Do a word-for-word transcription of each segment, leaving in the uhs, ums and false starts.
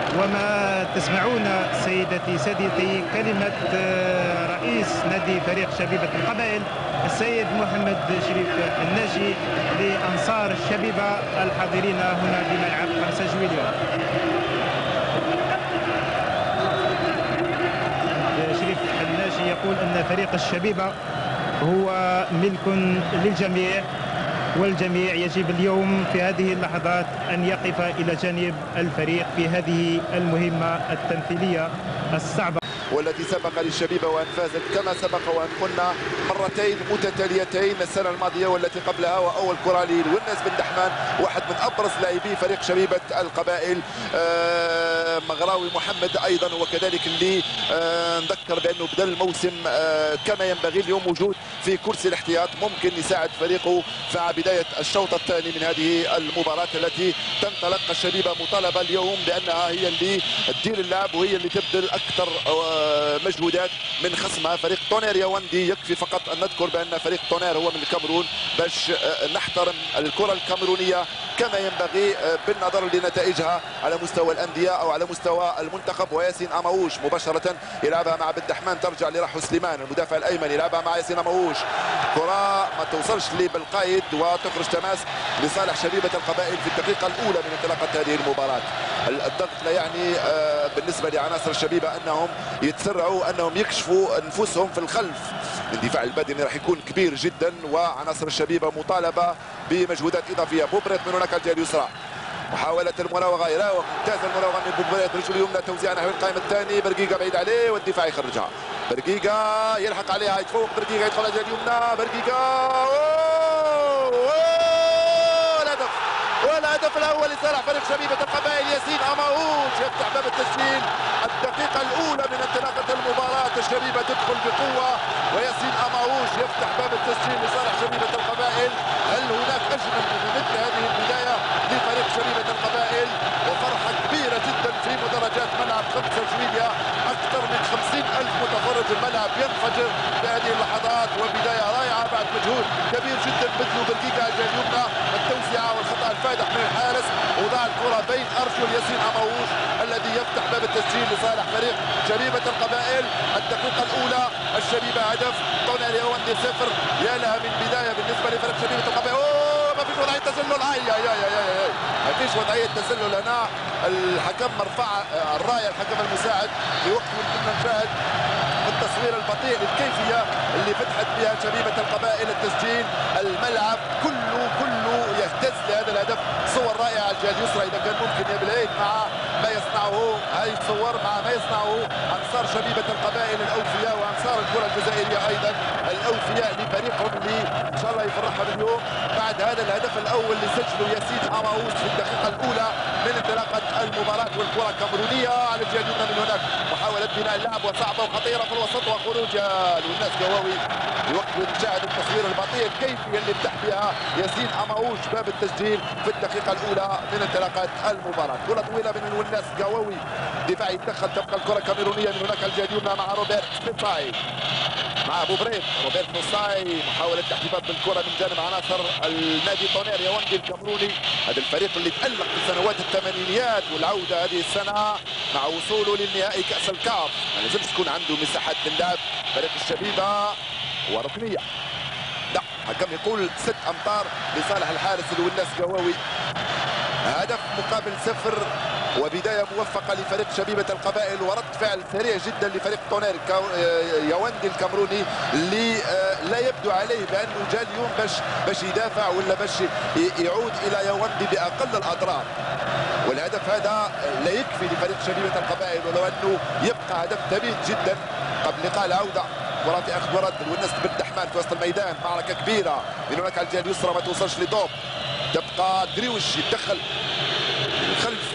وما تسمعون سيدتي سادتي كلمة رئيس نادي فريق شبيبة القبائل السيد محمد شريف الناجي لأنصار الشبيبة الحاضرين هنا بملعب خمسة جويلية. شريف الناجي يقول أن فريق الشبيبة هو ملك للجميع، والجميع يجب اليوم في هذه اللحظات أن يقف إلى جانب الفريق في هذه المهمة التمثيلية الصعبة والتي سبق للشبيبة وأن فازت كما سبق وأن قلنا مرتين متتاليتين السنة الماضية والتي قبلها. وأول كرة للونس بن دحمان واحد من أبرز لاعبي فريق شبيبة القبائل، آه مغراوي محمد أيضا وكذلك اللي آه نذكر بأنه بدأ الموسم آه كما ينبغي، اليوم موجود في كرسي الاحتياط ممكن يساعد فريقه مع بداية الشوط الثاني من هذه المباراة التي تنطلق الشبيبة مطالبة اليوم بأنها هي اللي تدير اللعب وهي اللي تبذل أكثر مجهودات من خصمها فريق طونير ياوندي. يكفي فقط ان نذكر بان فريق طونير هو من الكاميرون باش نحترم الكره الكاميرونيه كما ينبغي بالنظر لنتائجها على مستوى الانديه او على مستوى المنتخب. وياسين اماوش مباشره يلعبها مع بن دحمان، ترجع لرحو سليمان المدافع الايمن يلعبها مع ياسين اماوش، كره ما توصلش لبالقايد وتخرج تماس لصالح شبيبه القبائل في الدقيقه الاولى من انطلاقه هذه المباراه. الضغط لا يعني بالنسبه لعناصر الشبيبه انهم يتسرعوا، انهم يكشفوا انفسهم في الخلف. الاندفاع البدني راح يكون كبير جدا وعناصر الشبيبه مطالبه بمجهودات اضافيه. بوبريت من هناك الجهه اليسرى، محاولة المراوغة يراوغ ممتازة المراوغة من بوبريت، رجل اليمنى توزيع نحو القائم الثاني، برقيقة بعيد عليه والدفاع يخرجها. برقيقة يلحق عليها يتفوق، برقيقة يدخل على الجهة اليمنى، برقيقة والهدف والهدف الأول لصالح فريق شبيبة القبائل. ياسين أماوش يفتح باب التسجيل الدقيقة الأولى من انطلاقة المباراة. الشبيبة تدخل بقوة وياسين أماوش يفتح باب التسجيل لصالح شبيبة القبائل. هل هناك أجمل من مثل هذه البداية لفريق شبيبة القبائل؟ وفرحة كبيرة جدا في مدرجات ملعب خمسة جويلية، أكثر من خمسين ألف متفرج، الملعب ينفجر في هذه اللحظات وبداية رائعة بعد مجهود كبير جدا بذلوا بالدقيقة على الجهة اليمنى. التوسعة والخطأ الفادح من الحارس وضع الكرة بين أرجل ياسين أماوش الذي يفتح باب التسجيل لصالح فريق شبيبة القبائل. الدقيقة الأولى الشبيبة هدف، طونير ياوندي صفر. يا لها من بداية بالنسبة لفريق شبيبة القبائل. أوه ما فيش وضعية تسلل، هاي هاي هاي هاي ما فيش وضعية تسلل هنا. الحكم مرفع الراية، الحكم المساعد في وقت كنا نشاهد التصوير البطيء للكيفية اللي فتحت بها شبيبة القبائل التسجيل. الملعب كله كله يهتز لهذا الهدف. صور رائعة على الجهة اليسرى إذا كان ممكن يا بالعيد مع ما يصنعه هاي الصور مع ما يصنعه أنصار شبيبة القبائل الأوفياء وأنصار الكرة الجزائرية أيضا الأوفياء لفريقهم اللي إن شاء الله يفرحهم اليوم بعد هذا الهدف الأول اللي سجله ياسين أماوش في الدقيقة الأولى من انطلاقة المباراة. والكرة كاميرونية على الجهة اليمنى من هناك، محاولة بناء اللعب وصعبة وخطيرة في الوسط وخروج للناس قواوي في وقت نشاهد التصوير البطيء الكيفية اللي فتح بها ياسين أماوش باب التسجيل في الدقيقة الأولى من انطلاقة المباراة. كرة طويلة من الوناس قواوي، دفاع يتدخل، تبقى الكرة كاميرونية من هناك الجهة اليمنى مع روبرت نوساي مع ابو بريد. روبرت نوساي محاولة احتفاظ بالكرة من جانب عناصر النادي طونير ياوندي الكاميروني، هذا الفريق اللي تألق في سنوات الثمانينيات والعودة هذه السنة مع وصوله للنهائي كأس الكاف. ما لازمش تكون عنده مساحات للعب فريق الشبيبة وركنية. لا، حكم يقول ست امتار لصالح الحارس الوناس قواوي. هدف مقابل صفر وبداية موفقة لفريق شبيبة القبائل ورد فعل سريع جدا لفريق طونير ياوندي الكاميروني اللي لا يبدو عليه بأنه جاء اليوم باش باش يدافع ولا باش يعود إلى ياوندي بأقل الأضرار. والهدف هذا لا يكفي لفريق شبيبة القبائل ولو أنه يبقى هدف ثمين جدا قبل لقاء العودة. كرة في أخذ ورد الوناس بن دحمان في وسط الميدان، معركة كبيرة من هناك على الجهة اليسرى ما توصلش لدوب، تبقى دريوش يتدخل من الخلف،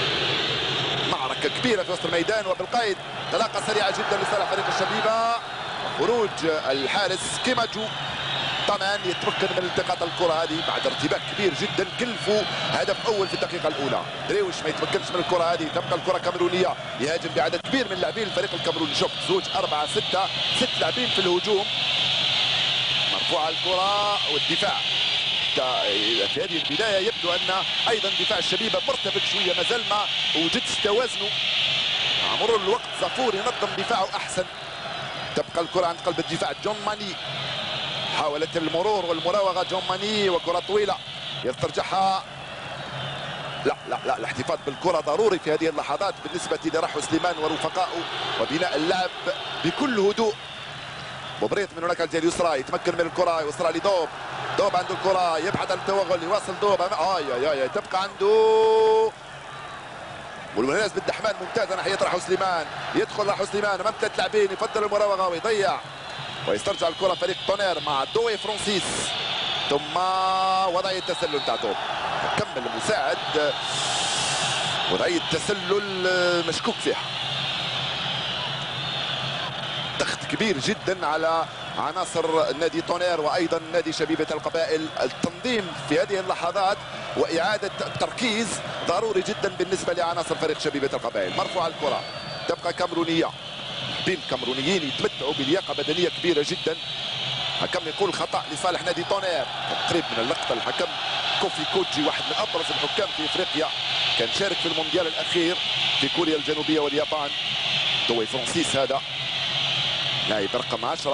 معركة كبيرة في وسط الميدان وبالقيد انطلاقة سريعة جدا لصالح فريق الشبيبة. خروج الحارس كيماجو طبعا يتمكن من التقاط الكرة هذه بعد ارتباك كبير جدا، كلفوا هدف اول في الدقيقة الأولى. دريوش ما يتمكنش من الكرة هذه، تبقى الكرة كاميرونية، يهاجم بعدد كبير من لاعبين الفريق الكاميروني. شوف زوج أربعة ستة ست لاعبين في الهجوم. مرفوعة الكرة والدفاع حتى في هذه البدايه يبدو ان ايضا دفاع الشبيبه مرتبك شويه، مازال ما وجدش توازنه. مع مرور الوقت زافور ينظم دفاعه احسن. تبقى الكره عند قلب الدفاع جون ماني، حاولت المرور والمراوغه جون ماني وكره طويله يسترجعها. لا لا لا الاحتفاظ بالكره ضروري في هذه اللحظات بالنسبه لرحو سليمان ورفقائه، وبناء اللعب بكل هدوء. بوبريت من هناك الجهه اليسرى يتمكن من الكره، يوصلها لدوب. دوب عنده الكره، يبعد عن التوغل، يواصل دوب. اي اي اي تبقى عنده والمناس بن دحمان ممتازه ناحيه رحو سليمان. يدخل رحو سليمان امام ثلاث لاعبين، يفضل المراوغه ويضيع ويسترجع الكره فريق طونير مع دوي فرانسيس. ثم وضعيه التسلل تاع دوب، كمل المساعد وضعيه التسلل مشكوك فيها. ضغط كبير جدا على عناصر نادي طونير وايضا نادي شبيبه القبائل. التنظيم في هذه اللحظات واعاده التركيز ضروري جدا بالنسبه لعناصر فريق شبيبه القبائل. مرفوعه الكره تبقى كامرونيه، بين كامرونيين يتمتعوا بلياقه بدنيه كبيره جدا. حكم يقول خطا لصالح نادي طونير. قريب من اللقطه الحكم كوفي كوتجي، واحد من ابرز الحكام في افريقيا، كان شارك في المونديال الاخير في كوريا الجنوبيه واليابان. دوي فرانسيس هذا لاعب رقم عشرة.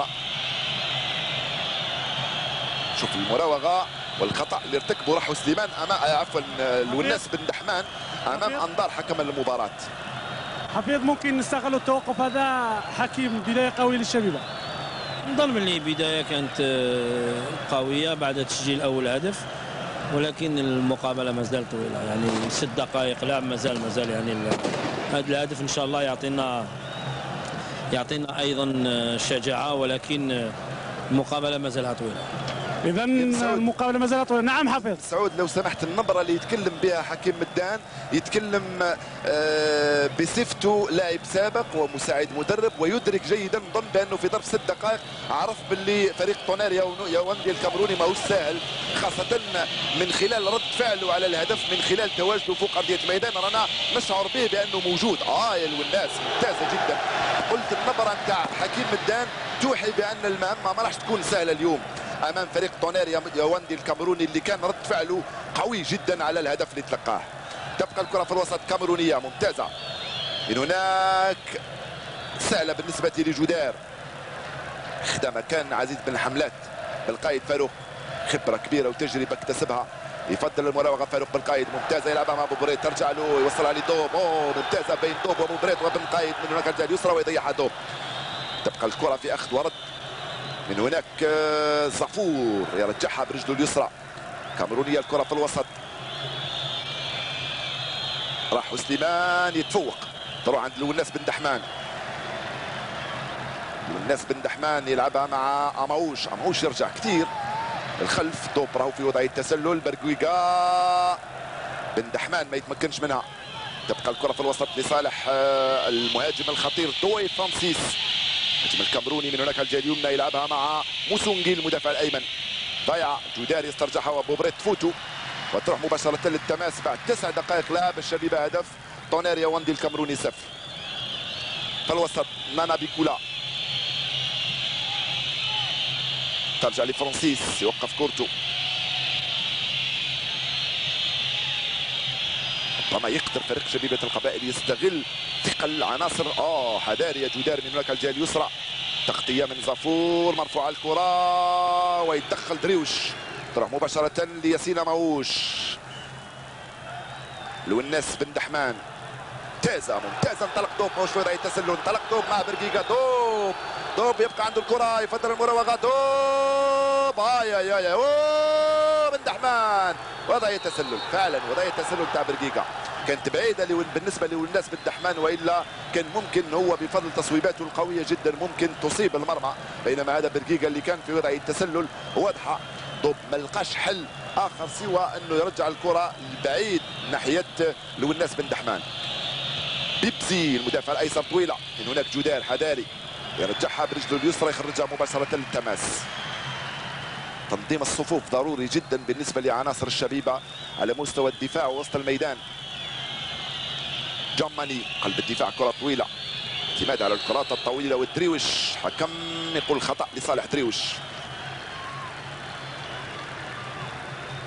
شوف المراوغه والخطا اللي ارتكبه رحو سليمان امام عفوا الوناس بن دحمان امام انظار حكم المباراه. حفيظ ممكن نستغل التوقف هذا حكيم، بدايه قويه للشبيبه. نظن اللي بدايه كانت قويه بعد تسجيل اول هدف، ولكن المقابله ما زالت طويله، يعني ست دقائق لعب مازال مازال يعني هذا الهدف ان شاء الله يعطينا يعطينا ايضا شجاعه، ولكن المقابله ما زالها طويله. اذا المقابله ما زالت طويله. نعم حفيظ سعود لو سمحت، النبره اللي يتكلم بها حكيم مدان يتكلم بصفته لاعب سابق ومساعد مدرب، ويدرك جيدا نظن بانه في ظرف ست دقائق عرف باللي فريق طونير ياوندي الكاميروني ماهوش سهل، خاصه من خلال رد فعله على الهدف، من خلال تواجده فوق ارضيه الميدان. رانا نشعر به بانه موجود. اه يا الوناس ممتازه جدا. قلت النبره نتاع حكيم مدان توحي بان المهمه ما راح تكون سهله اليوم امام فريق طونير ياوندي الكاميروني اللي كان رد فعله قوي جدا على الهدف اللي تلقاه. تبقى الكره في الوسط كاميرونيه ممتازه. من هناك سهله بالنسبه لجودار. خدمه كان عزيز بن حملات بالقائد فاروق، خبره كبيره وتجربه اكتسبها. يفضل المراوغه فاروق بالقائد ممتازه، يلعبها مع بوبريت، ترجع له يوصلها لدوب. اوه ممتازه بين دوب وبوبريت وبن قائد من هناك الجهه اليسرى ويضيعها دوب. تبقى الكره في اخذ ورد. من هناك زافور يرجعها برجله اليسرى. كاميرونية الكرة في الوسط. راح سليمان يتفوق، تروح عند الوناس بن دحمان. الوناس بن دحمان يلعبها مع اماوش، اماوش يرجع كثير الخلف. دوب راهو في وضعية تسلل. برغويغا بن دحمان ما يتمكنش منها. تبقى الكرة في الوسط لصالح المهاجم الخطير دوي فرانسيس. الهجم الكاميروني من هناك الجهه اليمنى يلعبها مع موسونجي المدافع الايمن. ضيع جودار يسترجعها وبوبريت تفوتو وتروح مباشره للتماس بعد تسع دقائق لعب. الشبيبه هدف، طونير ياوندي الكاميروني صفر. في الوسط نانا بيكولا ترجع لفرانسيس، يوقف كورتو. ربما يقدر فريق شبيبه القبائل يستغل ثقل عناصر. اه حذاري يا جودار من هناك الجهه اليسرى. تغطيه من زافور، مرفوعه الكره ويتدخل دريوش، تروح مباشره لياسين ماوش. الوناس بن دحمان ممتازه ممتازه. انطلق دوب ماوش في وضعيه التسلل، انطلق دوب مع برغيغا. دوب دوب يبقى عنده الكره، يفضل المراوغه. دوب اي اي اي اوه بن دحمان وضعيه تسلل، فعلا وضعيه تسلل تاع برغيغا كانت بعيده بالنسبه للناس بن دحمان، والا كان ممكن هو بفضل تصويباته القويه جدا ممكن تصيب المرمى، بينما هذا برغيغا اللي كان في وضعيه تسلل واضحه. دوب ما لقاش حل اخر سوى انه يرجع الكره بعيد ناحيه للناس بن دحمان. بيبسي المدافع الايسر طويله، من هناك جودار حذاري يرجعها برجله اليسرى، يخرجها مباشره للتماس. تنظيم الصفوف ضروري جدا بالنسبه لعناصر الشبيبه على مستوى الدفاع ووسط الميدان. جون ماني قلب الدفاع، كره طويله، اعتماد على الكرات الطويله والدريوش. حكم يقول خطا لصالح دريوش.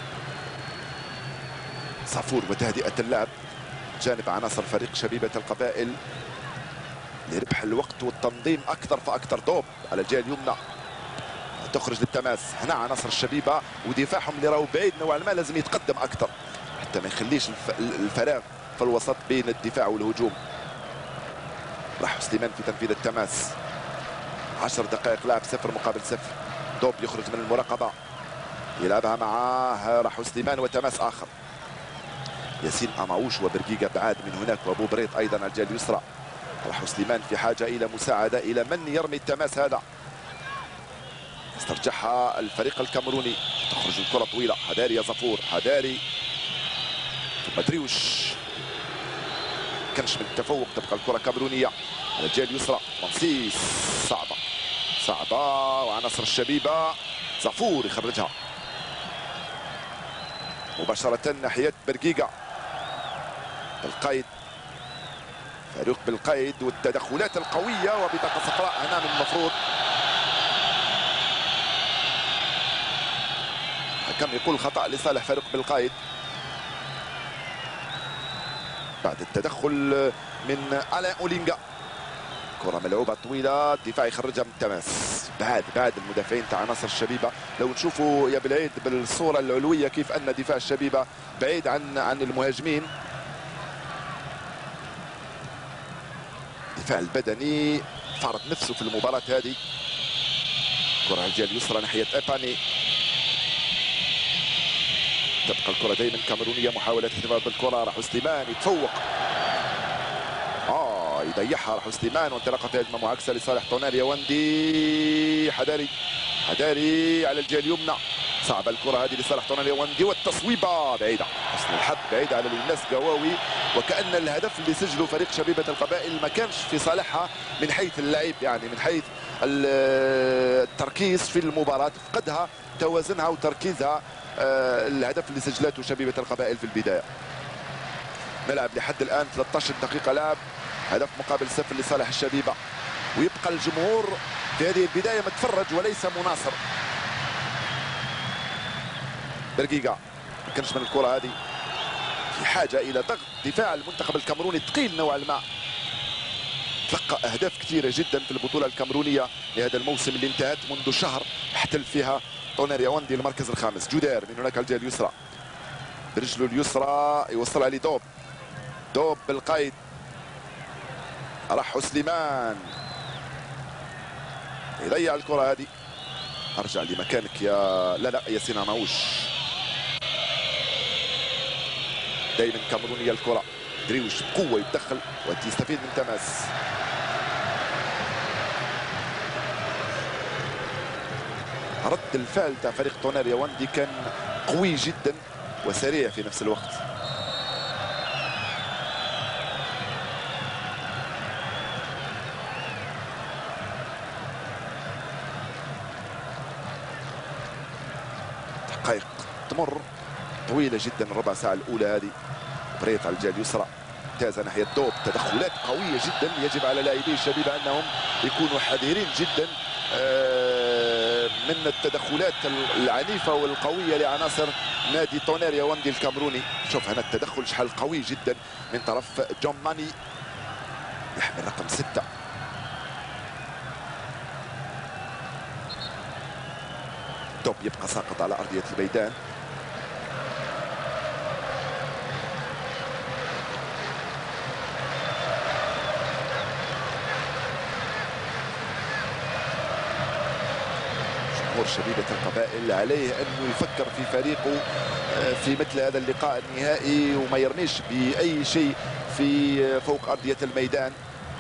صافور وتهدئة اللعب جانب عناصر فريق شبيبة القبائل لربح الوقت والتنظيم أكثر فأكثر. دوب على الجهة اليمنى تخرج للتماس. هنا عناصر الشبيبة ودفاعهم اللي راهو بعيد نوعا ما لازم يتقدم أكثر حتى ما يخليش الفراغ في الوسط بين الدفاع والهجوم. راح سليمان في تنفيذ التماس. عشر دقائق لعب صفر مقابل صفر. دوب يخرج من المراقبة يلعبها معاه راح سليمان وتماس آخر. ياسين أماوش وبرقيقة بعاد من هناك وأبو بريط أيضا على الجهة اليسرى. راح سليمان في حاجة إلى مساعدة إلى من يرمي التماس هذا. استرجعها الفريق الكاميروني. تخرج الكرة طويلة. حداري يا زفور. حداري ثم دريوش. كانش من التفوق. تبقى الكرة كاميرونية على الجهة اليسرى. منصيص صعبة صعبة وعناصر الشبيبة. زفور يخرجها مباشرة ناحية برقيقة. بالقيد فاروق بالقيد والتدخلات القوية وبطاقة صفراء هنا من المفروض. الحكم يقول خطأ لصالح فاروق بالقيد بعد التدخل من ألا أولينغا. كرة ملعوبة طويلة. الدفاع يخرجها من التماس. بعد بعد المدافعين تاع عناصر الشبيبة. لو نشوفوا يا بالعيد بالصورة العلوية كيف أن دفاع الشبيبة بعيد عن عن المهاجمين. الدفاع البدني فرض نفسه في المباراة هذه. كرة على الجهة اليسرى ناحية إباني. تبقى الكرة دائما كاميرونية. محاولة احتفاظ بالكرة. راح سليمان يتفوق. اه يضيعها راح سليمان وانطلاقة في هجمة معاكسة لصالح طوناري يواندي. حداري حداري على الجهة اليمنى. صعبة الكرة هذه لصالح طوناري يواندي والتصويبة بعيدة. حسن الحظ بعيدة على الناس قواوي. وكأن الهدف اللي سجله فريق شبيبة القبائل ما كانش في صالحها من حيث اللعب يعني من حيث التركيز في المباراة. فقدها توازنها وتركيزها الهدف اللي سجلته شبيبة القبائل في البداية. نلعب لحد الآن ثلاثة عشر دقيقة لعب. هدف مقابل صفر لصالح الشبيبة. ويبقى الجمهور في هذه البداية متفرج وليس مناصر. برقيقة ما كانش من الكرة هذه. في حاجة إلى ضغط دفاع المنتخب الكاميروني ثقيل نوعا ما. تلقى أهداف كثيرة جدا في البطولة الكاميرونية لهذا الموسم اللي انتهت منذ شهر احتل فيها طوناري يواندي المركز الخامس. جودير من هناك على الجهة اليسرى برجله اليسرى يوصلها لدوب. دوب بالقيد. راح سليمان يضيع الكرة هذه. ارجع لمكانك يا لا لا ياسين أماوش. دائما كاميرونية الكرة. دريوش بقوة يتدخل ويستفيد من تماس. رد الفعل تاع فريق طوناري يواندي كان قوي جدا وسريع في نفس الوقت. دقائق تمر طويلة جدا. الربع ساعة الأولى هذه. بريط على الجهة اليسرى. ممتازة ناحية دوب. تدخلات قوية جدا. يجب على لاعبي الشبيبة أنهم يكونوا حذرين جدا من التدخلات العنيفة والقوية لعناصر نادي طوناري يواندي الكاميروني. شوف هنا التدخل شحال قوي جدا من طرف جون ماني يحمل رقم ستة. دوب يبقى ساقط على أرضية الميدان. جمهور شبيبة القبائل عليه أنه يفكر في فريقه في مثل هذا اللقاء النهائي وما يرميش بأي شيء في فوق أرضية الميدان.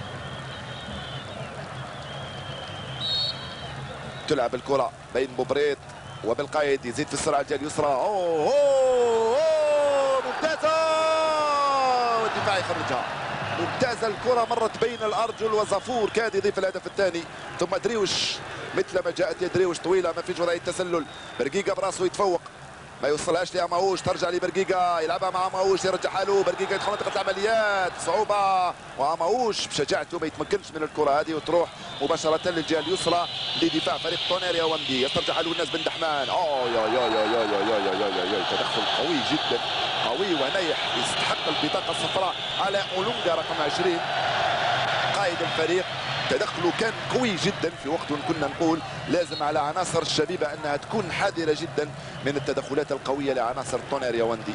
تلعب الكرة بين بوبريت وبالقيد. يزيد في السرعة الجهة اليسرى. أوه, أوه, أوه ممتازة. والدفاع يخرجها. ممتازة الكرة مرت بين الأرجل وزفور كاد يضيف الهدف الثاني. ثم دريوش مثل ما جاءت يا دريوش طويلة ما فيش وضعية تسلل. برقيقة براسه يتفوق. ما يوصلهاش لأماوش، ترجع لبرقيقة يلعبها مع أماوش، يرجعها له برقيقة يدخل منطقة العمليات، صعوبة وأماوش بشجاعته ما يتمكنش من الكرة هذه وتروح مباشرة للجهة اليسرى لدفاع فريق تونير ياوندي. يسترجعها له الناس بن دحمان، اوه يا يا يا يا يا يا يا يا يا تدخل قوي جدا قوي ونايح يستحق البطاقة الصفراء على أولونغا رقم عشرين قائد الفريق. تدخله كان قوي جدا في وقت كنا نقول لازم على عناصر الشبيبه انها تكون حذره جدا من التدخلات القويه لعناصر تونير ياوندي.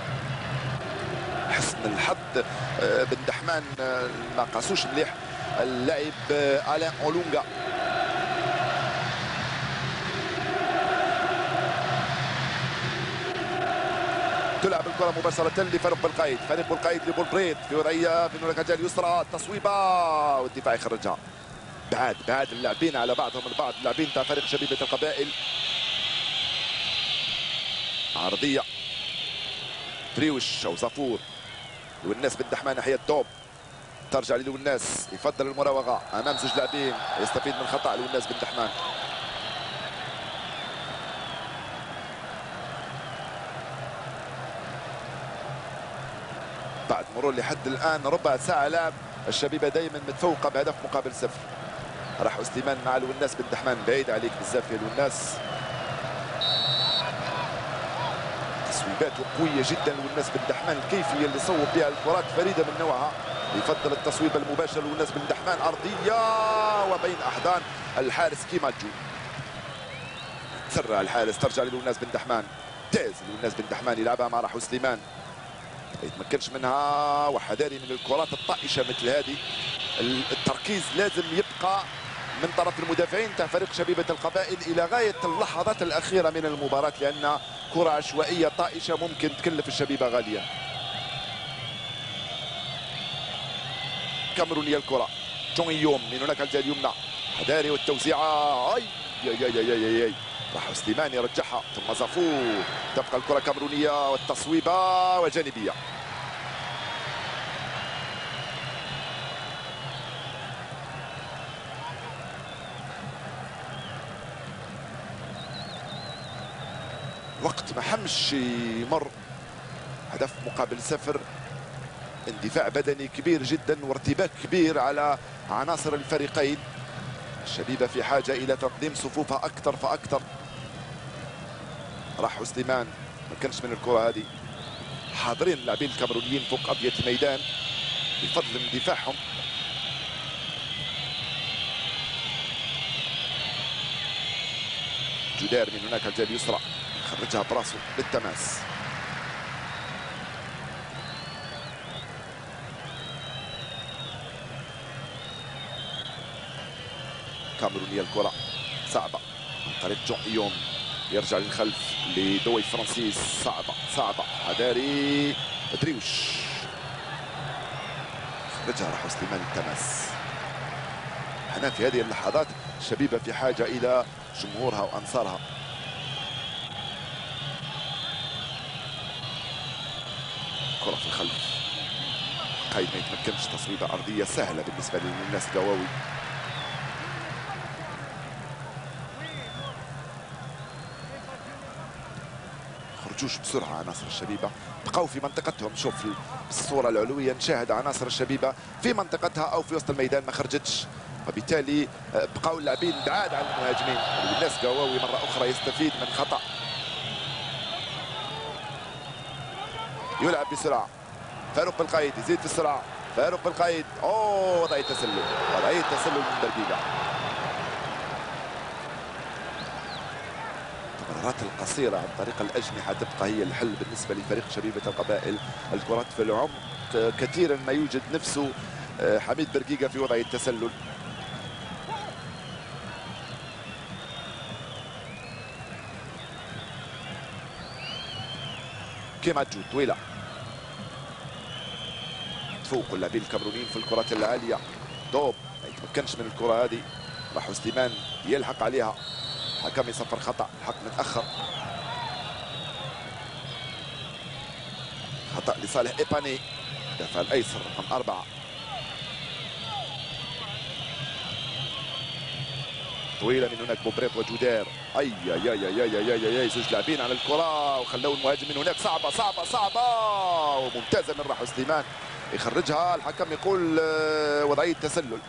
حسن الحظ بن دحمان ما قاسوش مليح اللاعب الان اولونغا. تلعب الكره مباشره لفاروق بالقايد، فاروق بالقايد لبولبريت في وضعيه في الناحيه اليسرى، التصويبه والدفاع يخرجها. بعاد بعاد اللاعبين على بعضهم البعض، اللاعبين تاع فريق شبيبه القبائل. عرضيه تريوش او زافور لوناس بن دحمان ناحيه الدوب، ترجع للوناس يفضل المراوغه امام زوج لاعبين، يستفيد من خطا لوناس بن دحمان. بعد مرور لحد الان ربع ساعه لعب، الشبيبه دائما متفوقه بهدف مقابل صفر. راح سليمان مع الوناس بن دحمان، بعيد عليك بزاف يا الوناس. تصويباته قويه جدا الوناس بن دحمان، الكيفيه اللي صوب بها الكرات فريده من نوعها. يفضل التصويب المباشر لوناس بن دحمان، ارضيه وبين احضان الحارس كيماجو. تسرع الحارس، ترجع للوناس بن دحمان، تاز لوناس بن دحمان يلعبها مع راح سليمان، ما يتمكنش منها وحذاري من الكرات الطائشه مثل هذه. التركيز لازم يبقى من طرف المدافعين تاع فريق شبيبه القبائل الى غايه اللحظات الاخيره من المباراه، لان كره عشوائيه طائشه ممكن تكلف الشبيبه غاليه. كاميرونيه الكره، جون يوم من هناك الجهه اليمنى، حذاري والتوزيعه، اي يا يا يا يا يا راح سليمان يرجعها ثم زافور، تبقى الكره كاميرونيه والتصويبه وجانبيه. وقت ما حمش يمر، هدف مقابل صفر، اندفاع بدني كبير جدا وارتباك كبير على عناصر الفريقين. الشبيبه في حاجه الى تنظيم صفوفها اكثر فاكثر. راح سليمان ما كانش من الكره هذه، حاضرين اللاعبين الكاميرونيين فوق ارضيه الميدان بفضل اندفاعهم. جدار من هناك الجهه اليسرى، خرجها براسه للتماس. كاميرونية الكرة صعبة عن طريق جون إيوم، يرجع للخلف لدوي فرانسيس، صعبة صعبة، حذاري دريوش، خرجها راح سليمان التماس. هنا في هذه اللحظات الشبيبة في حاجة إلى جمهورها وأنصارها. كرة في الخلف، قايد ما يتمكنش، تصويبة أرضية سهلة بالنسبة للناس قواوي. خرجوش بسرعة عناصر الشبيبة، بقوا في منطقتهم. شوف الصورة العلوية، نشاهد عناصر الشبيبة في منطقتها أو في وسط الميدان، ما خرجتش، وبالتالي بقوا اللاعبين بعاد عن المهاجمين. الناس قواوي مرة أخرى يستفيد من خطأ. يلعب بسرعة، فاروق بالقايد يزيد في السرعة، فاروق بالقايد، أوه وضعية تسلل، وضعية تسلل من برقيقة. التمريرات القصيرة عن طريق الأجنحة تبقى هي الحل بالنسبة لفريق شبيبة القبائل. الكرات في العمق كثيرا ما يوجد نفسه حميد برقيقة في وضعية تسلل. كيماجو طويلة، تفوق اللاعبين الكاميرونيين في الكرات العالية. دوب ما يتمكنش من الكرة هذه، راح سليمان يلحق عليها، حكم يصفر خطأ، الحق متأخر، خطأ لصالح إيباني، دفع الأيسر رقم أربعة. طويله من هناك بوبريت وجودير. اي اي اي اي اي اي اي زوج لاعبين على الكره وخلوا المهاجم من هناك. صعبه صعبه صعبه وممتازه من راحو سليمان يخرجها. الحكم يقول وضعيه تسلل.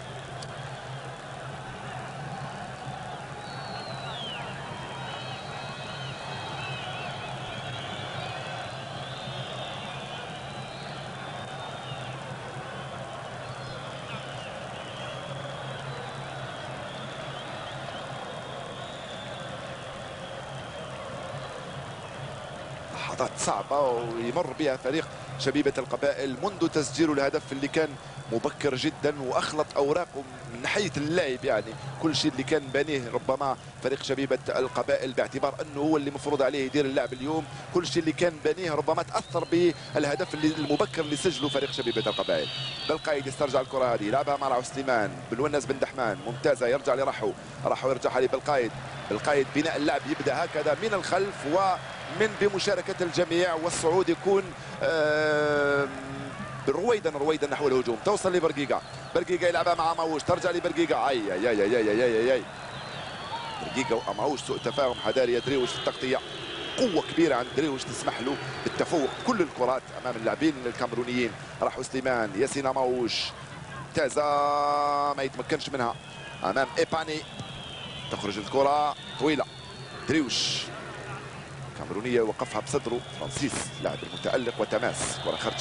لحظات صعبة ويمر بها فريق شبيبة القبائل منذ تسجيل الهدف اللي كان مبكر جدا واخلط اوراقه من ناحيه اللعب. يعني كل شيء اللي كان بانيه ربما فريق شبيبه القبائل باعتبار انه هو اللي مفروض عليه يدير اللعب اليوم، كل شيء اللي كان بانيه ربما تاثر بالهدف اللي المبكر اللي سجله فريق شبيبه القبائل. بالقايد يسترجع الكره هذه، لعبها مع راحو سليمان، بالونس بن دحمان ممتازه، يرجع لراحو، راحو يرجعها لبالقايد، بالقايد بناء اللعب يبدا هكذا من الخلف ومن بمشاركه الجميع والصعود يكون آه رويدا رويدا نحو الهجوم. توصل لبرقيقة، برقيقة يلعبها مع ماوش، ترجع لبرقيقة. اي اي اي اي اي اي اي برقيقة وماوش سوء تفاهم حذاري دريوش في التغطية. قوة كبيرة عند دريوش تسمح له بالتفوق كل الكرات امام اللاعبين الكاميرونيين. راحو سليمان، ياسين ماوش ممتازة ما يتمكنش منها امام ايباني. تخرج الكرة طويلة، دريوش كاميرونية وقفها بصدره فرانسيس لاعب المتألق وتماس، كرة خرجت.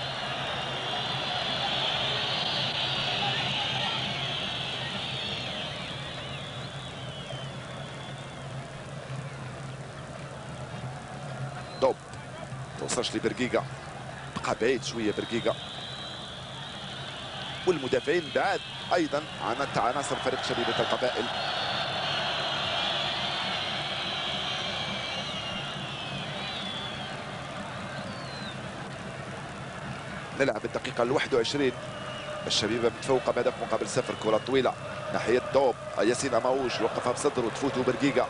دوب توصلش لبرقيقة، بقى بعيد شوية برقيقة، والمدافعين بعاد أيضا عن عناصر فريق شبيبة القبائل. نلعب الدقيقة الواحد وعشرين، الشبيبة متفوقة بهدف مقابل صفر. كرة طويلة ناحية دوب، ياسين أماوش وقفها بصدره تفوت برقيقة.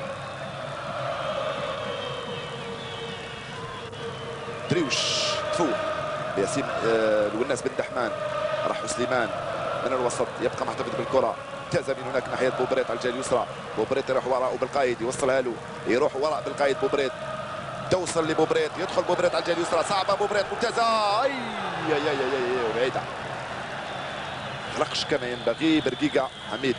دريوش تفوت ياسين آه الوناس بن دحمان. راحو سليمان من الوسط يبقى محتفظ بالكرة، ممتازة من هناك ناحية بوبريت على الجهة اليسرى. بوبريت يروح وراء بالقايد يوصلها له، يروح وراء بالقايد بوبريت، توصل لبوبريت، يدخل بوبريت على الجهة اليسرى، صعبة بوبريت ممتازة. اي اي اي اي, أي وبعيدة، خلقش كما ينبغي برقيقة حميد.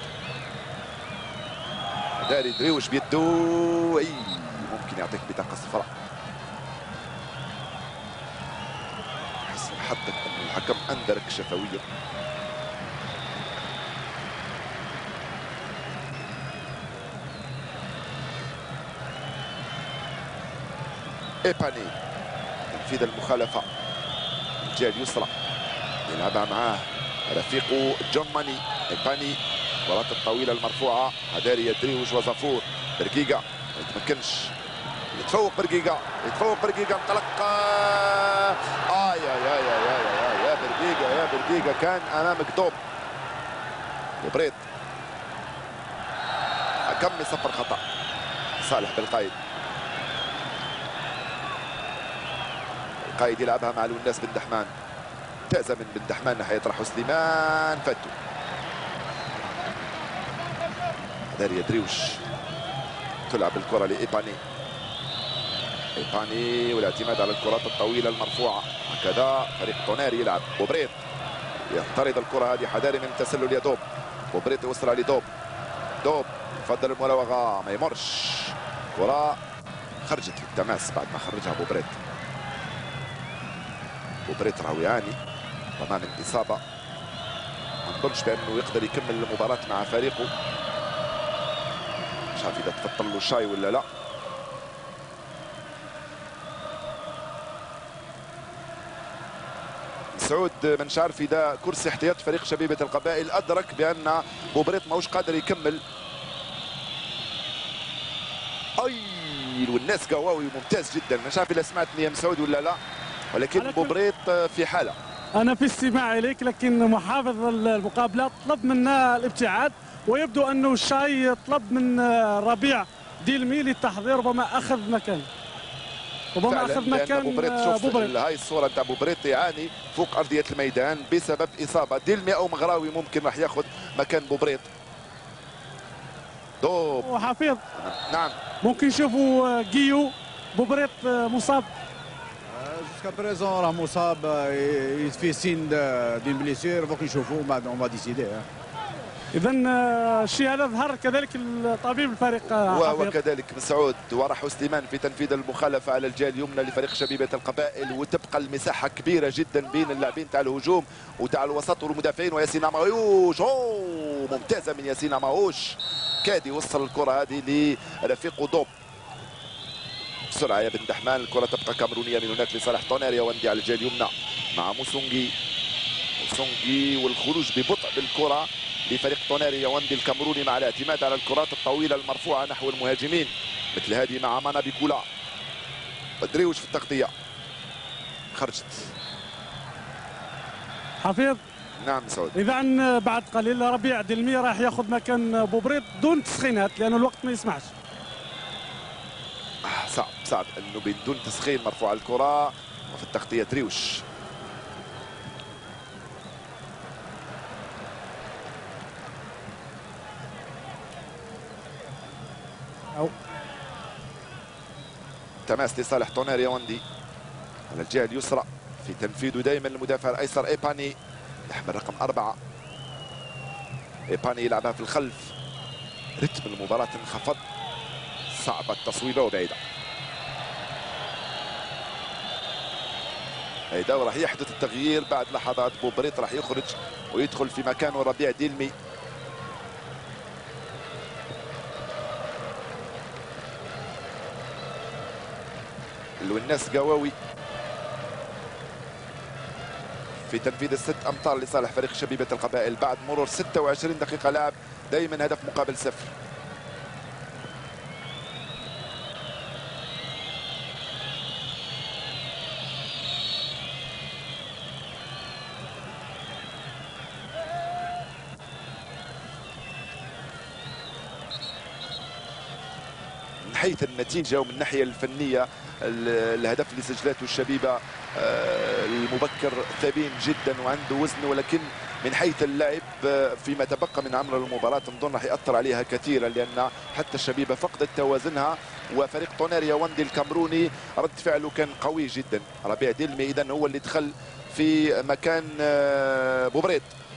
داري دريوش بيدو، اي ممكن يعطيك بطاقة صفراء. حسن حظك ان الحكم انذرك شفويا. ايباني تنفيذ المخالفة الجهة اليسرى، يلعبها معاه رفيقه جون ماني. ايباني الكرات الطويلة المرفوعة، هداري دريوش وزفور. برقيقة ما يتمكنش، يتفوق برقيقة، يتفوق برقيقة، انطلق. آه يا يا يا يا يا يا برقيقة، يا برقيقة كان أمامك دوب. وبريد حكم صفر خطأ صالح بالقايد. القايد يلعبها مع الوناس بن دحمان، ممتازة من بن دحمان ناحية راحو سليمان، فاتو. داريا دريوش تلعب الكرة لإيباني، إيباني والاعتماد على الكرات الطويلة المرفوعة. هكذا فريق طونير يلعب. بوبريت يقترض الكرة هذه حذاري من التسلل يا دوب. بوبريت يوصلها لدوب، دوب يفضل المراوغة ما يمرش، كرة خرجت للتماس بعد ما خرجها بوبريت. بوبريت راهو يعاني ربما من إصابة، ما نظنش بأنه يقدر يكمل المباراة مع فريقه. مش عارف إذا تفطر له شاي ولا لا. سعود مانيش عارف إذا كرسي احتياط فريق شبيبة القبائل أدرك بأن بوبريت ماهوش قادر يكمل. أي والناس قواوي ممتاز جدا، مانيش عارف إذا سمعتني يا مسعود ولا لا، ولكن بوبريت في حالة. أنا في استماع إليك، لكن محافظ المقابلة طلب منا الابتعاد، ويبدو أنه الشاي طلب من ربيع ديلمي للتحضير، ربما أخذ مكان ربما أخذ مكان بوبريت. شوف بوبريت. هاي الصورة نتاع بوبريت يعاني فوق أرضية الميدان بسبب إصابة. ديلمي أو مغراوي ممكن راح ياخذ مكان بوبريت. دوب وحفيظ نعم ممكن نشوفوا جيو بوبريط مصاب. جوسكا بريزون راه مصاب في سين دين بليسير فوق نشوفوا بعد اون فا ديسيدي. اذا الشيء هذا ظهر كذلك الطبيب الفريق وكذلك مسعود وراح سليمان في تنفيذ المخالفه على الجهه اليمنى لفريق شبيبه القبائل، وتبقى المساحه كبيره جدا بين اللاعبين تاع الهجوم وتاع الوسط والمدافعين. وياسين عماوش اوه ممتازه من ياسين عماوش، كاد يوصل الكره هذه لرفيقه دوب بسرعه يا بن دحمان. الكره تبقى كامرونيه من هناك لصالح طونير ياوندي على الجهه اليمنى مع موسونجي. موسونجي والخروج ببطء بالكره لفريق طونير ياوندي الكامروني مع الاعتماد على الكرات الطويله المرفوعه نحو المهاجمين مثل هذه مع مانا بيكولا. بدريوش في التغطيه خرجت. حفيظ نعم سعود. اذا بعد قليل ربيع دلمي راح ياخذ مكان بوبريط دون تسخينات لانه الوقت ما يسمحش. صعب صعب انه بدون تسخين مرفوعه الكره. وفي التغطيه دريوش. أو. تماس لصالح طونير ياوندي على الجهه اليسرى في تنفيذه دائما المدافع الايسر ايباني يحمل رقم اربعه. ايباني يلعبها في الخلف. رتم المباراه انخفض، صعبه التصويبه وبعيده. هيدا وراح يحدث التغيير بعد لحظات. بوبريط راح يخرج ويدخل في مكانه ربيع ديلمي. الوناس قواوي في تنفيذ الست امتار لصالح فريق شبيبه القبائل بعد مرور ستة وعشرين دقيقه لعب. دائما هدف مقابل صفر. من حيث النتيجه ومن الناحيه الفنيه الهدف اللي سجلته الشبيبه المبكر ثمين جدا وعنده وزن، ولكن من حيث اللعب فيما تبقى من عمر المباراه نظن راح ياثر عليها كثيرا، لان حتى الشبيبه فقدت توازنها. وفريق طونير ياوندي الكامروني رد فعله كان قوي جدا. ربيع ديلمي اذا هو اللي دخل في مكان بوبريط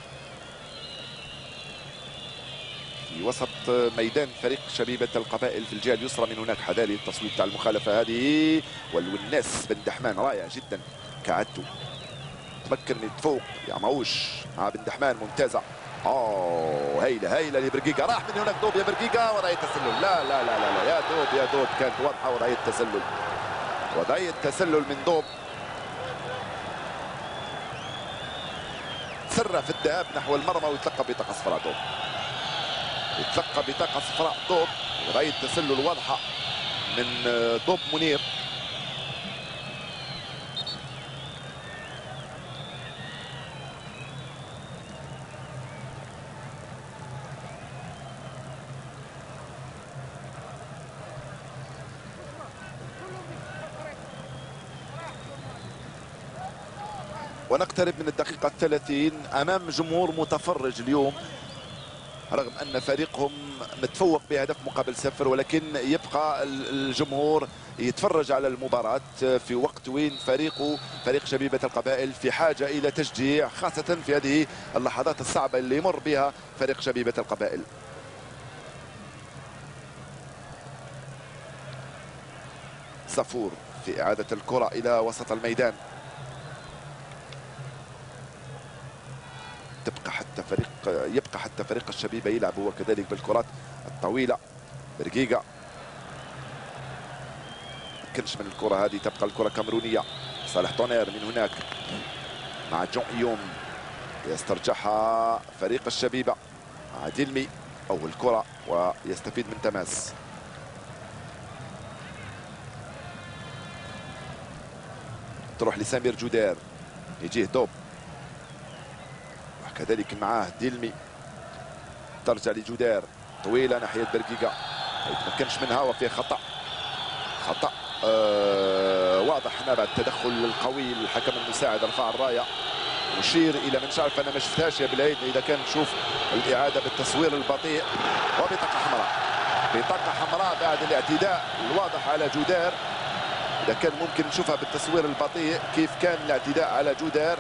في وسط ميدان فريق شبيبه القبائل في الجهه اليسرى. من هناك حذاري التصويت تاع المخالفه هذه. والوناس بن دحمان رائع جدا كعادته، تمكن من التفوق يا عماوش مع بن دحمان ممتازه. اوه هايله هايله لبرقيقه. راح من هناك دوب يا برقيقه وضعيه تسلل. لا لا لا لا, لا. يا دوب يا دوب كانت واضحه وضعيه تسلل. وضعيه تسلل من دوب. سر في الذهاب نحو المرمى ويتلقى بطاقه صفراء دوب. يتلقى بطاقه صفراء دوب. وضعيه تسلل واضحه من دوب منير. ونقترب من الدقيقة الثلاثين أمام جمهور متفرج اليوم، رغم أن فريقهم متفوق بهدف مقابل صفر، ولكن يبقى الجمهور يتفرج على المباراة في وقت وين فريقه فريق شبيبة القبائل في حاجة إلى تشجيع، خاصة في هذه اللحظات الصعبة اللي يمر بها فريق شبيبة القبائل. صفور في إعادة الكرة إلى وسط الميدان. تبقى حتى فريق يبقى حتى فريق الشبيبه يلعب هو كذلك بالكرات الطويله. برقيقه مكنش من الكره هذه، تبقى الكره كامرونيه. صالح طونير من هناك مع جون ايوم يسترجعها فريق الشبيبه مع ديلمي. اول كره ويستفيد من تماس. تروح لسمير جودير، يجيه دوب كذلك معاه ديلمي. ترجع لجودير طويله ناحيه برقيقه ما يتمكنش منها وفيه خطا. خطا آه واضح هنا بعد التدخل القوي الحكم المساعد رفع الرايه مشير الى من شعرف. انا ما شفتهاش يا بلعيد، اذا كان نشوف الاعاده بالتصوير البطيء. وبطاقه حمراء بطاقة حمراء بعد الاعتداء الواضح على جودير. إذا كان ممكن نشوفها بالتصوير البطيء كيف كان الاعتداء على جودير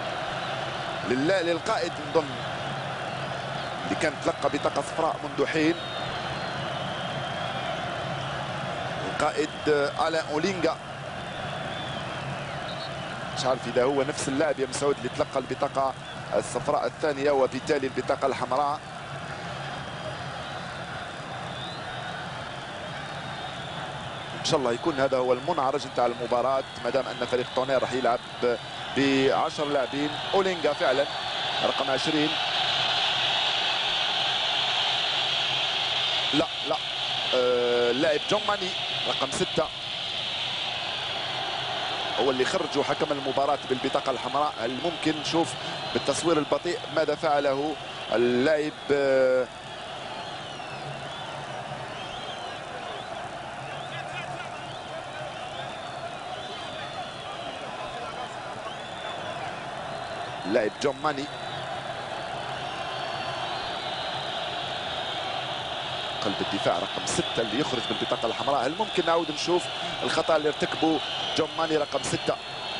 للقائد نظن اللي كان تلقى بطاقة صفراء منذ حين، القائد آلان أولينغا. مش عارف إذا هو نفس اللاعب يا مسعود اللي تلقى البطاقة الصفراء الثانية وبالتالي البطاقة الحمراء. ان شاء الله يكون هذا هو المنعرج نتاع المباراه، ما دام ان فريق طونير راح يلعب ب عشرة لاعبين. اولينغا فعلا رقم عشرين، لا لا آه اللاعب جون ماني رقم ستة هو اللي خرجوا حكم المباراه بالبطاقه الحمراء. هل ممكن نشوف بالتصوير البطيء ماذا فعله اللاعب آه اللاعب جون ماني قلب الدفاع رقم ستة اللي يخرج بالبطاقة الحمراء. هل ممكن نعود نشوف الخطأ اللي ارتكبه جون ماني رقم ستة؟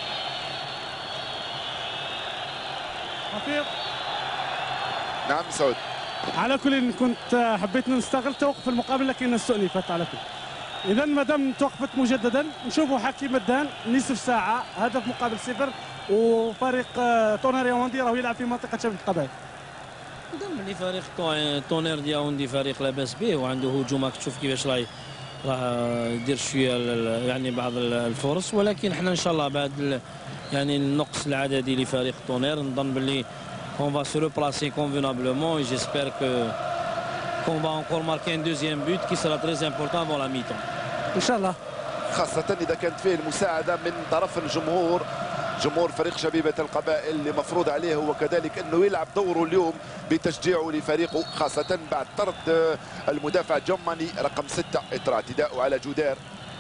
رفيق. نعم سعود. على كل كنت حبيت نستغل توقف المقابل لكن استؤنفت. على كل اذا ما دام توقفت مجددا نشوفوا حكيم الدان نصف ساعة هدف مقابل صفر، وفريق طونير ياوندي راهو يلعب في منطقة شباب القبائل. نظن بلي فريق طونير ديال ياوندي فريق لاباس به وعنده هجوم، راك تشوف كيفاش راه راه يدير شويه يعني بعض الفرص، ولكن احنا ان شاء الله بعد يعني النقص العددي لفريق طونير نظن بلي on va se replacer convenablement et j'espère que qu'on va encore marquer un deuxième but qui sera très important avant la mi-temps. ان شاء الله، خاصة إذا كانت فيه المساعدة من طرف الجمهور، جمهور فريق شبيبة القبائل اللي مفروض عليه هو كذلك أنه يلعب دوره اليوم بتشجيعه لفريقه، خاصة بعد طرد المدافع جون ماني رقم ستة إثر اعتداءه على جودير.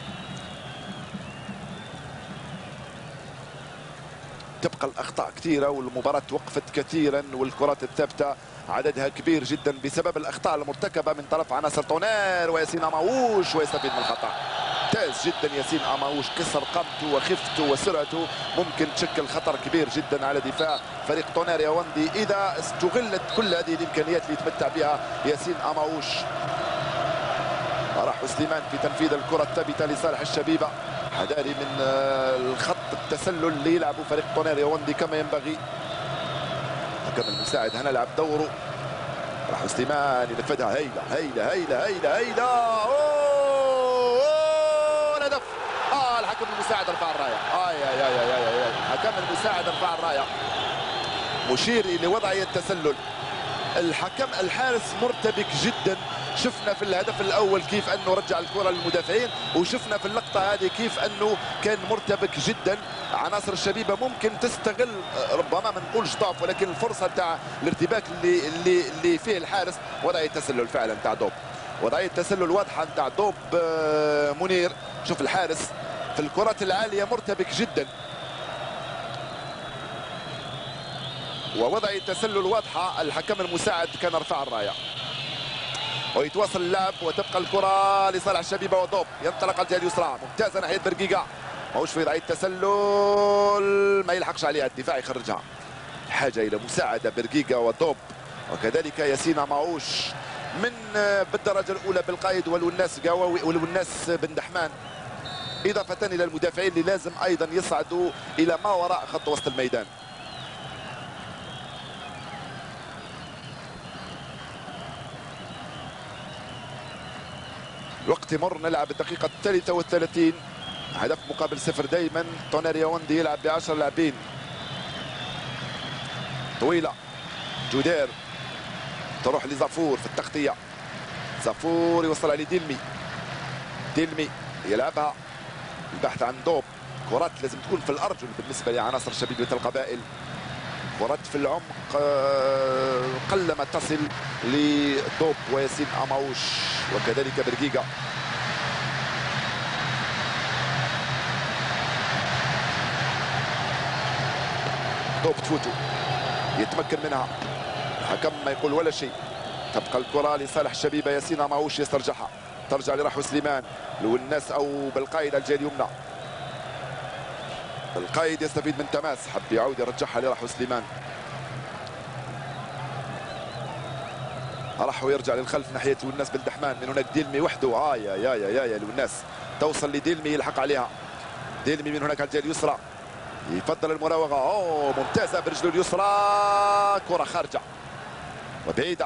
تبقى الأخطاء كثيرة والمباراة توقفت كثيرا والكرات الثابتة عددها كبير جدا بسبب الأخطاء المرتكبة من طرف عناصر طونير. وياسين أماوش ويستفيد من الخطأ. ممتاز جدا ياسين أماوش، كسر قامته وخفته وسرعته ممكن تشكل خطر كبير جدا على دفاع فريق طونير ياوندي إذا استغلت كل هذه الإمكانيات اللي يتمتع بها ياسين أماوش. راح سليمان في تنفيذ الكرة الثابتة لصالح الشبيبة، حذاري من الخط التسلل اللي يلعبه فريق طونير ياوندي كما ينبغي. حكم المساعد هنا لعب دوره، راح سليمان ينفذها. هيلة هيلة هيلة هيلة هيلة أوه أوه هدف. آه الحكم المساعد رفع الراية. آي آي آي آي آي آي الحكم المساعد رفع الراية مشير لوضعية التسلل. الحكم الحارس مرتبك جدا، شفنا في الهدف الاول كيف انه رجع الكره للمدافعين، وشفنا في اللقطه هذه كيف انه كان مرتبك جدا. عناصر الشبيبه ممكن تستغل ربما ما نقولش ضعف ولكن الفرصه تاع الارتباك اللي اللي اللي فيه الحارس. وضعيه تسلل فعلا تاع دوب، وضعيه تسلل واضحه تاع دوب منير. شوف الحارس في الكرات العاليه مرتبك جدا، ووضعيه تسلل واضحه. الحكم المساعد كان رفع الرايه ويتواصل اللعب وتبقى الكرة لصالح الشبيبة ودوب ينطلق الجهة اليسرى ممتازة ناحية برقيقة، ماهوش في وضعية تسلل ما يلحقش عليها الدفاع يخرجها. حاجة إلى مساعدة برقيقة ودوب وكذلك ياسين ماهوش من بالدرجة الأولى بالقائد والوناس قواوي والوناس بن دحمان، إضافة إلى المدافعين اللي لازم أيضا يصعدوا إلى ما وراء خط وسط الميدان. الوقت يمر، نلعب الدقيقة الثالثة والثلاثين، هدف مقابل صفر دائما. طونير ياوندي يلعب بعشر لاعبين. طويلة جودير تروح لزافور في التغطية، زافور يوصل عليه ديلمي، ديلمي يلعبها البحث عن دوب. كرات لازم تكون في الأرجل بالنسبة لعناصر شبيبة القبائل، كرات في العمق قلما تصل لدوب وياسين أماوش وكذلك برقيقة. دوب تفوتو يتمكن منها، الحكم ما يقول ولا شيء. تبقى الكرة لصالح الشبيبة. ياسين ماهوش يسترجعها، ترجع لرحو سليمان والناس او بالقايد الجهه اليمنى. القايد يستفيد من تماس، حب يعود يرجعها لرحو سليمان. رحو يرجع للخلف ناحيه والناس بالدحمان. من هناك ديلمي وحده. اه يا يا يا يا, يا والناس توصل لديلمي يلحق عليها. ديلمي من هناك على الجهه اليسرى يفضل المراوغه. اوه ممتازه برجله اليسرى، كره خارجه وبعيده.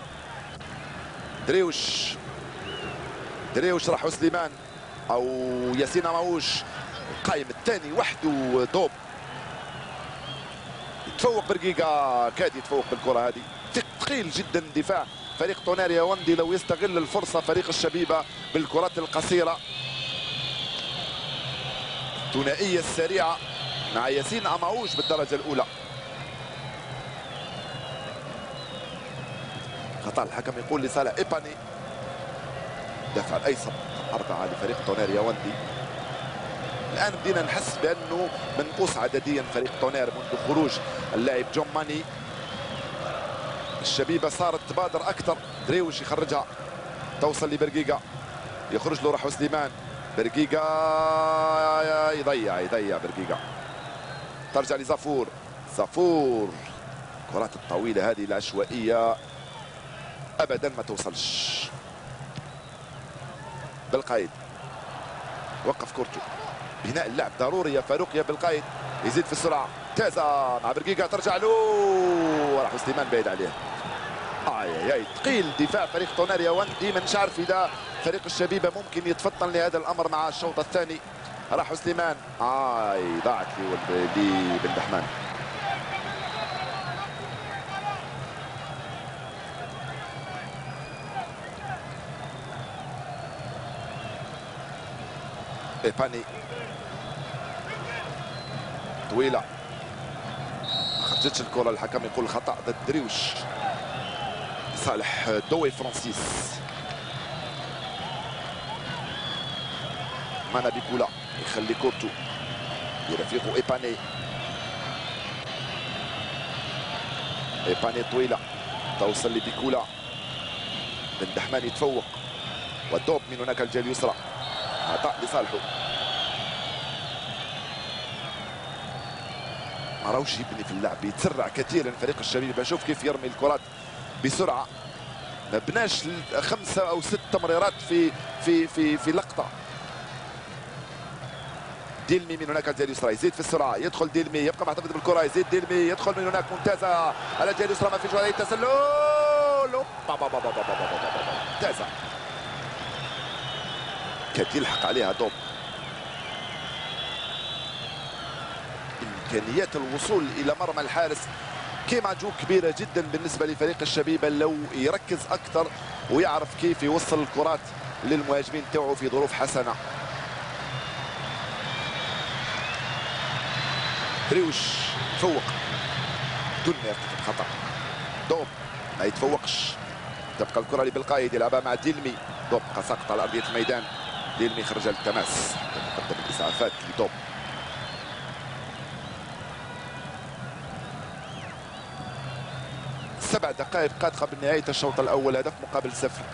دريوش دريوش رحو سليمان او ياسين ماهوش القائم الثاني وحده. دوب يتفوق برقيقه، كاد يتفوق بالكره هذه. ثقيل جدا دفاع فريق طوناري ياوندي لو يستغل الفرصه فريق الشبيبه بالكرات القصيره. الثنائيه السريعه مع ياسين ماهوش بالدرجه الاولى. خطا الحكم يقول لصالح ايباني، دفع الايسر اربعه لفريق طوناري ياوندي. الان بدينا نحس بانه منقوص عدديا فريق طونير منذ خروج اللاعب جون ماني. الشبيبه صارت تبادر اكثر. دريوش يخرجها، توصل لبرقيقه، يخرج له رحو سليمان. برقيقه يضيع يضيع برقيقه، ترجع لزافور. زافور الكرات الطويله هذه العشوائيه ابدا ما توصلش. بالقايد وقف كورتو. بناء اللعب ضروري يا فاروق يا بالقايد. يزيد في السرعه. تازا مع برقيقه ترجع له. راح سليمان بعيد عليه. اي اي ثقيل دفاع فريق طوناري ياوندي. مانيش عارف اذا فريق الشبيبه ممكن يتفطن لهذا الامر مع الشوط الثاني. راح سليمان. اي ضاعت لي بن دحمان. ايباني طويله ما خرجتش الكره. الحكم يقول خطا ضد دريوش صالح دوي فرانسيس. مانا بيكولا يخلي كورتو لرفيقه ايباني. ايباني طويله توصل لبيكولا. بن دحمان يتفوق والدوب من هناك الجهه اليسرى. عطاء لصالحه. ما راهوش يبني في اللعب، يتسرع كثيرا فريق الشبيبه. شوف كيف يرمي الكرات بسرعه. ما بناش خمسه او ست تمريرات في في في في لقطه. ديلمي من هناك على الجهه اليسرى يزيد في السرعه. يدخل ديلمي يبقى محتفظ بالكره. يزيد ديلمي يدخل من هناك. ممتازه على الجهه اليسرى. ما فيش ولا اي تسلل. ممتازه كاد يلحق عليها دوب. امكانيات الوصول الى مرمى الحارس كيما جو كبيره جدا بالنسبه لفريق الشبيبه لو يركز اكثر ويعرف كيف يوصل الكرات للمهاجمين تاعو في ظروف حسنه. دريوش يتفوق دون ما يرتكب خطا. دوب ما يتفوقش. تبقى الكره لبالقايد يلعبها مع ديلمي. دوب بقى ساقط على ارضيه الميدان. ديلمي خرج للتماس حتى تقدم الاسعافات لدوب. سبع دقائق قد قبل نهايه الشوط الاول. هدف مقابل صفر.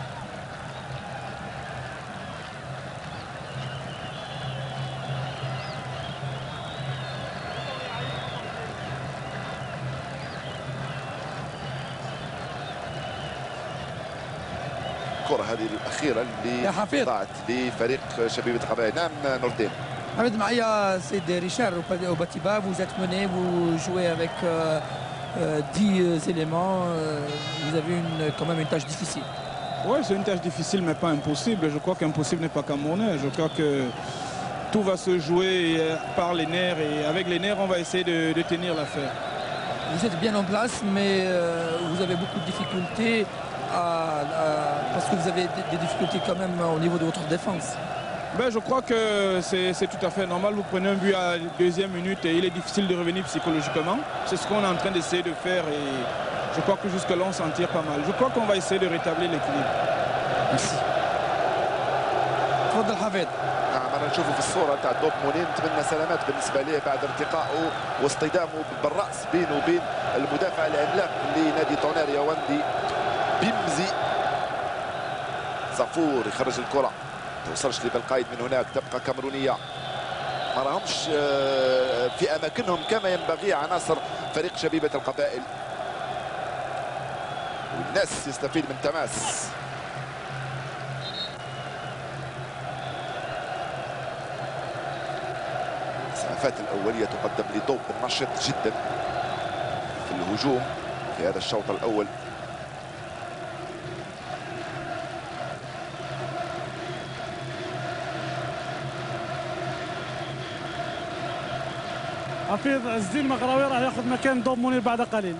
الكرة هذه الأخيرة اللي ضاعت لفريق شبيبة قبائل. نعم نور الدين. حمد معايا سيد ريشار au Batiba, vous êtes mené, vous jouez avec euh, euh, dix éléments, euh, vous avez une, quand même une tâche difficile. Oui, c'est une tâche difficile mais pas impossible. Je crois qu'impossible n'est pas camerounais. Je crois que tout va se jouer par les nerfs et avec les nerfs on va essayer de, de tenir l'affaire. Vous êtes bien en place mais euh, vous avez beaucoup de difficultés. À, à, parce que vous avez des difficultés quand même au niveau de votre défense. Ben, je crois que c'est tout à fait normal. Vous prenez un but à la deuxième minute et il est difficile de revenir psychologiquement. C'est ce qu'on est en train d'essayer de faire et je crois que jusque-là on s'en tire pas mal. Je crois qu'on va essayer de rétablir l'équilibre. Merci. تفضل حفيظ. نعم انا نشوفه في الصوره تاع دوب مونين. نتمنى سلامات بالنسبه ليه بعد ارتقائه واصطدامه بالراس بينه وبين المدافع العملاق لنادي طونير ياوندي. بيمزي. زافور يخرج الكره، توصلش لبالقايد، من هناك تبقى كامرونيه ما راهمش في اماكنهم كما ينبغي عناصر فريق شبيبه القبائل، والناس يستفيد من تماس. الاسعافات الاوليه تقدم لضوء نشط جدا في الهجوم في هذا الشوط الاول. حفيظ عز الدين المغراوي راح ياخذ مكان دوب منير بعد قليل.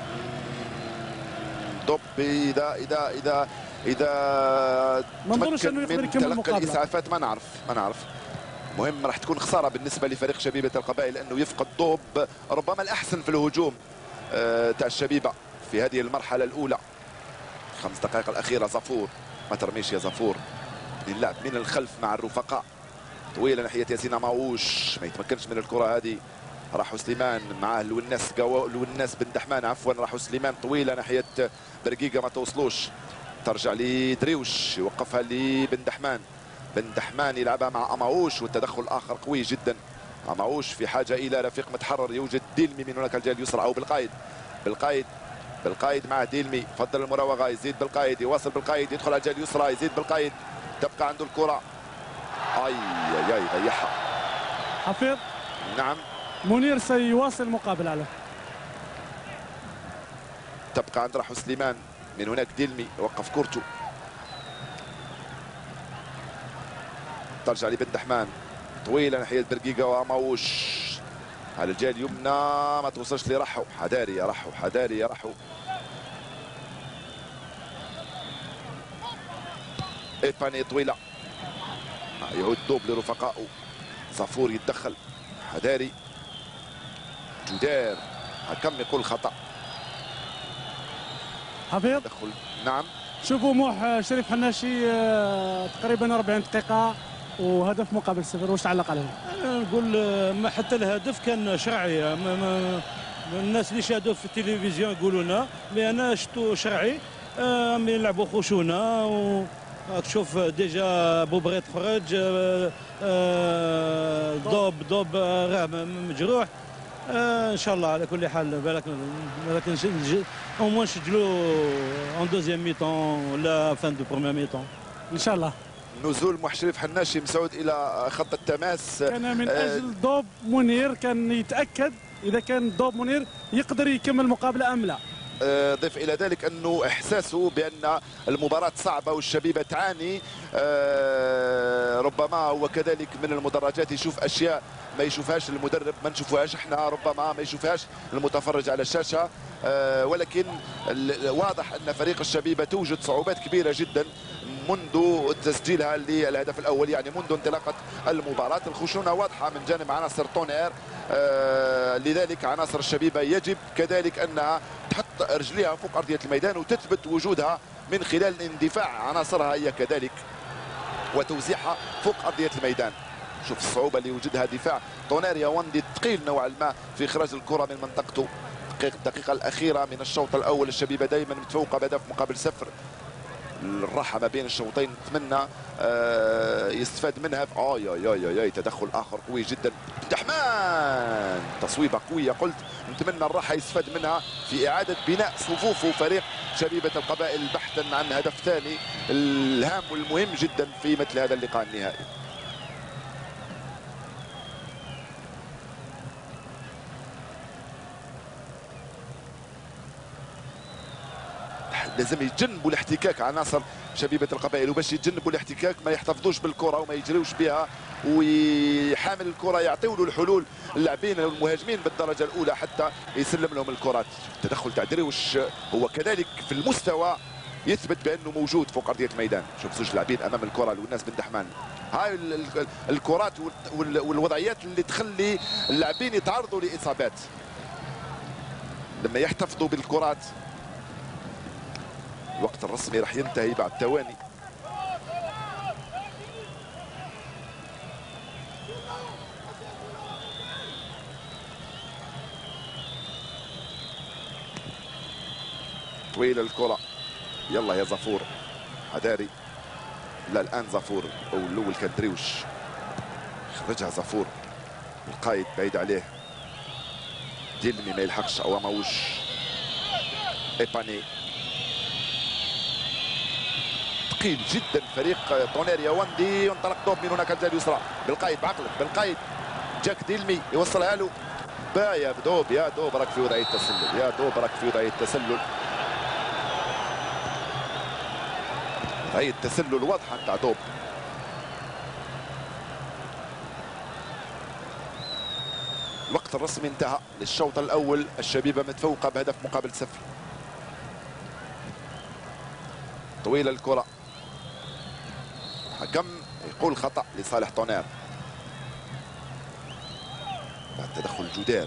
دوب اذا اذا اذا اذا ما نظنش انه يقدر يكمل المقابله. الاسعافات ما نعرف ما نعرف مهم راح تكون خساره بالنسبه لفريق شبيبه القبائل انه يفقد دوب ربما الاحسن في الهجوم تاع الشبيبه في هذه المرحله الاولى. خمس دقائق الاخيره. زافور ما ترميش يا زافور، اللعب من الخلف مع الرفقاء، طويله ناحيه ياسين ماووش، ما يتمكنش من الكره هذه. راحوا سليمان معاه لوناس قو... لوناس بن دحمان عفوا، راحوا سليمان طويله ناحيه برقيقه ما توصلوش، ترجع لدريوش يوقفها لبن دحمان، بن دحمان يلعبها مع اماوش، والتدخل الاخر قوي جدا. اماوش في حاجه الى رفيق متحرر، يوجد ديلمي من هناك الجهه اليسرى او بالقايد. بالقايد بالقايد مع ديلمي، فضل المراوغه، يزيد بالقايد، يواصل بالقايد، يدخل على الجهه اليسرى، يزيد بالقايد، تبقى عنده الكره. اي اي اي ضيعها حفيظ. نعم منير سيواصل المقابله عليه. تبقى عند راحو سليمان، من هناك ديلمي وقف كورتو، ترجع لبن دحمان طويله ناحيه برقيقه واماوش على الجهه اليمنى، ما توصلش لرحو. حداري يا رحو، حداري يا رحو. ايباني طويله، يعود دوب لرفقائه. زافور يتدخل، حداري، جدار، حكم يقول خطا. حفيظ تدخل نعم. شوفوا موح شريف حناشي تقريبا أربعين دقيقه وهدف مقابل صفر، واش تعلق عليه؟ انا نقول ما حتى الهدف كان شرعي، ما ما الناس اللي شاهدوه في التلفزيون يقولوا لنا، مي انا شفتو شرعي، مي يلعبوا خشونه و تشوف ديجا بوبغيت خرج، دوب دوب راه مجروح. ان شاء الله على كل حال بالك بالك او موان نسجلوا اون دوزيام ميتون ولا فان دو بروميير ميتون ان شاء الله. نزول محشرف حناشي مسعود الى خط التماس كان من اجل دوب منير، كان يتاكد اذا كان دوب منير يقدر يكمل المقابله ام لا. ضيف الى ذلك انه احساسه بان المباراه صعبه والشبيبه تعاني، ربما هو كذلك من المدرجات يشوف اشياء ما يشوفهاش المدرب، ما نشوفوهاش احنا، ربما ما يشوفهاش المتفرج على الشاشه. ولكن واضح ان فريق الشبيبه توجد صعوبات كبيره جدا منذ تسجيلها للهدف الاول، يعني منذ انطلاقه المباراه. الخشونه واضحه من جانب عناصر طونير، آه لذلك عناصر الشبيبه يجب كذلك انها تحط رجليها فوق ارضيه الميدان وتثبت وجودها من خلال اندفاع عناصرها هي كذلك وتوزيعها فوق ارضيه الميدان. شوف الصعوبه اللي وجدها دفاع طونير يا وندي ثقيل نوعا ما في اخراج الكره من منطقته. الدقيقه الاخيره من الشوط الاول الشبيبه دائما متفوقه بهدف مقابل صفر. الراحه ما بين الشوطين نتمنى آه يستفاد منها. اي اي اي اي تدخل اخر قوي جدا. دحمان تصويبه قويه، قلت نتمنى الراحه يستفاد منها في اعاده بناء صفوف فريق شبيبه القبائل بحثا عن هدف ثاني الهام والمهم جدا في مثل هذا اللقاء النهائي. لازم يتجنبوا الاحتكاك عناصر شبيبه القبائل، وباش يتجنبوا الاحتكاك ما يحتفظوش بالكره وما يجريوش بها، ويحامل الكره يعطيوا له الحلول اللاعبين المهاجمين بالدرجه الاولى حتى يسلم لهم الكرات. التدخل تاع درويش هو كذلك في المستوى يثبت بانه موجود فوق ارضيه الميدان. شوف زوج لاعبين امام الكره والناس بن دحمان، هاي الكرات والوضعيات اللي تخلي اللاعبين يتعرضوا لاصابات لما يحتفظوا بالكرات. الوقت الرسمي راح ينتهي بعد ثواني. طويلة الكرة يلا يا زفور عداري. لا الان زفور او الاول كان دريوش، خرجها زفور. القايد بعيد عليه، ديلمي ما يلحقش او ماوش. ايباني ثقيل جدا فريق طونير يا وندي. وانطلق دوب من هناك الجهه اليسرى. بالقايد بعقلك بالقايد. جاك ديلمي يوصلها له. با يا دوب يا دوب راك في وضعيه التسلل، يا دوب راك في وضعيه التسلل. وضعيه التسلل واضحه نتاع دوب. الوقت الرسمي انتهى للشوط الاول. الشبيبه متفوقه بهدف مقابل صفر. طويله الكره، حكم يقول خطا لصالح طونير بعد تدخل جودير.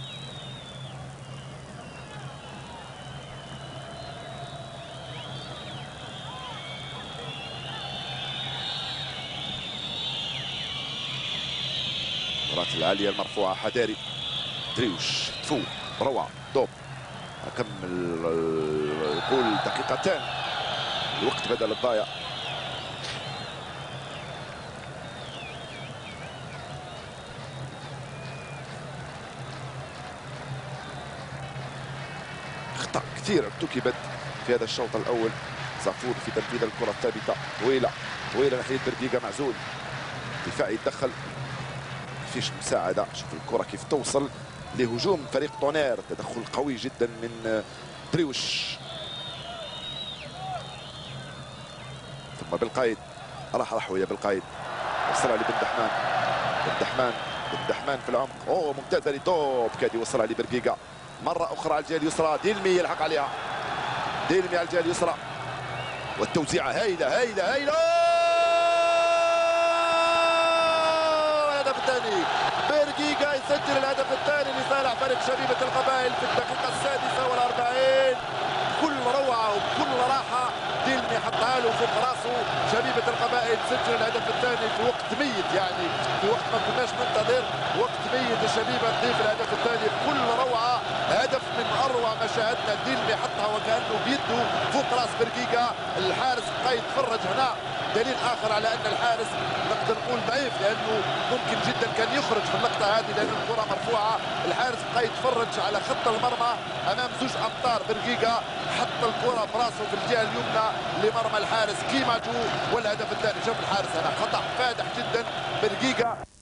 الكرات العاليه المرفوعه حداري. دريوش تفو روعه دوب. حكم يقول دقيقتان الوقت بدل الضايع. اخطاء كثير ارتكبت في هذا الشوط الاول. زافور في تنفيذ الكره الثابته طويله طويله ناحيه برقيقه. معزول دفاع يتدخل، فيش مساعده. شوف الكره كيف توصل لهجوم فريق طونير. تدخل قوي جدا من دريوش. ثم بالقايد راح رحويه بالقايد. وصلها لبن دحمان. بن دحمان بن دحمان في العمق. اوه ممتازه لدوب. كاد يوصلها لبرقيقه مره اخرى على الجهه اليسرى. ديلمي يلحق عليها. ديلمي على الجهه اليسرى والتوزيعه هايله هايله هايله. الهدف الثاني. برقيقه يسجل الهدف الثاني لصالح فريق شبيبه القبائل في الدقيقه السادسه والأربعين. بكل روعه وبكل راحه ديلمي حطها له فوق راسه. شبيبه القبائل تسجل الهدف الثاني في وقت ميت، يعني في وقت ما كناش ننتظر. وقت ميت الشبيبه تضيف الهدف الثاني بكل روعه. هدف من اروع ما شاهدنا. ديلمي حطها وكانه بيده فوق راس برقيقه. الحارس بقى يتفرج هنا. دليل اخر على ان الحارس نقدر نقول ضعيف، لانه ممكن جدا كان يخرج في اللقطه هذه لان الكره مرفوعه. الحارس بقى يتفرج على خط المرمى امام زوج امتار. برقيقه حط الكره براسه في الجهه اليمنى لمرمى الحارس كيما جو. والهدف الثاني شوف الحارس هنا خطا فادح جدا. برقيقه